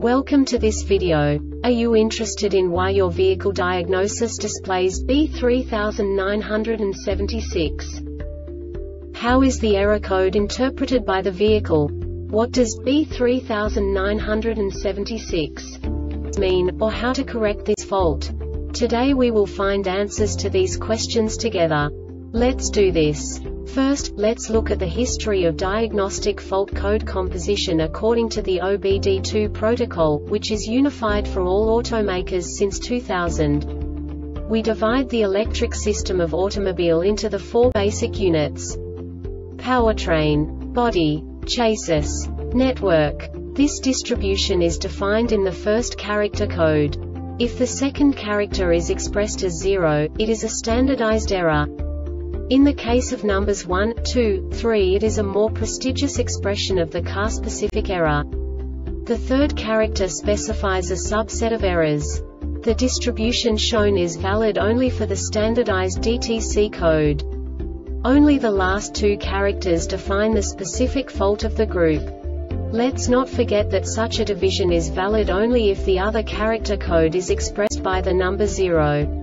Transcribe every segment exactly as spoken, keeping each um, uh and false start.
Welcome to this video. Are you interested in why your vehicle diagnosis displays B three nine seven six? How is the error code interpreted by the vehicle? What does B three nine seven six mean, or how to correct this fault? Today we will find answers to these questions together. Let's do this. First, let's look at the history of diagnostic fault code composition according to the O B D two protocol, which is unified for all automakers since two thousand. We divide the electric system of automobile into the four basic units: powertrain, body, chassis, network. This distribution is defined in the first character code. If the second character is expressed as zero, it is a standardized error. In the case of numbers one, two, three, it is a more prestigious expression of the car-specific error. The third character specifies a subset of errors. The distribution shown is valid only for the standardized D T C code. Only the last two characters define the specific fault of the group. Let's not forget that such a division is valid only if the other character code is expressed by the number zero.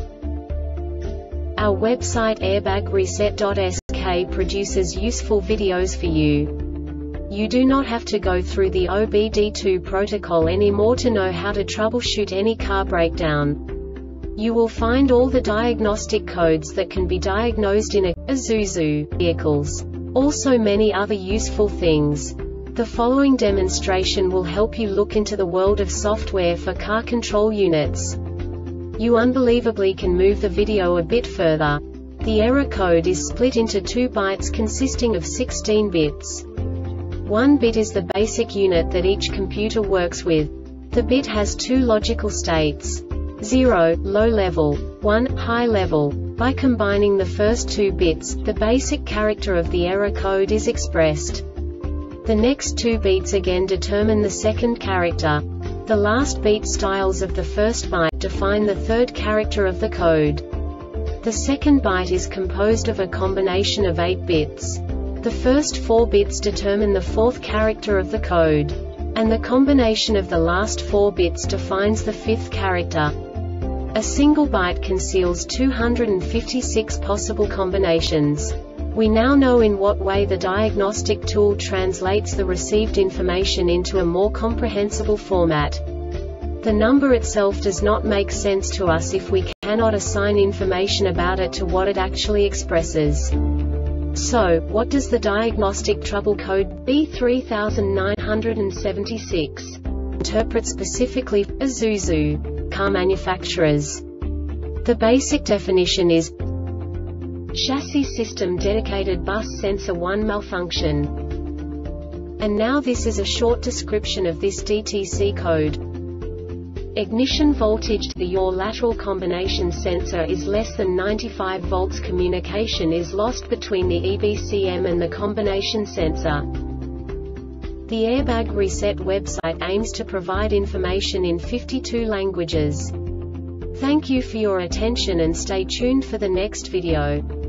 Our website airbag reset dot S K produces useful videos for you. You do not have to go through the O B D two protocol anymore to know how to troubleshoot any car breakdown. You will find all the diagnostic codes that can be diagnosed in a Isuzu vehicles. Also many other useful things. The following demonstration will help you look into the world of software for car control units. You unbelievably can move the video a bit further. The error code is split into two bytes consisting of sixteen bits. One bit is the basic unit that each computer works with. The bit has two logical states: zero, low level, one, high level. By combining the first two bits, the basic character of the error code is expressed. The next two beats again determine the second character. The last beat styles of the first byte define the third character of the code. The second byte is composed of a combination of eight bits. The first four bits determine the fourth character of the code. And the combination of the last four bits defines the fifth character. A single byte conceals two hundred fifty-six possible combinations. We now know in what way the diagnostic tool translates the received information into a more comprehensible format. The number itself does not make sense to us if we cannot assign information about it to what it actually expresses. So, what does the diagnostic trouble code B three nine seven six interpret specifically for Isuzu car manufacturers? The basic definition is chassis system dedicated bus sensor one malfunction. And now this is a short description of this D T C code. Ignition voltage to the yaw lateral combination sensor is less than ninety-five volts. Communication is lost between the E B C M and the combination sensor. The Airbag Reset website aims to provide information in fifty-two languages. Thank you for your attention and stay tuned for the next video.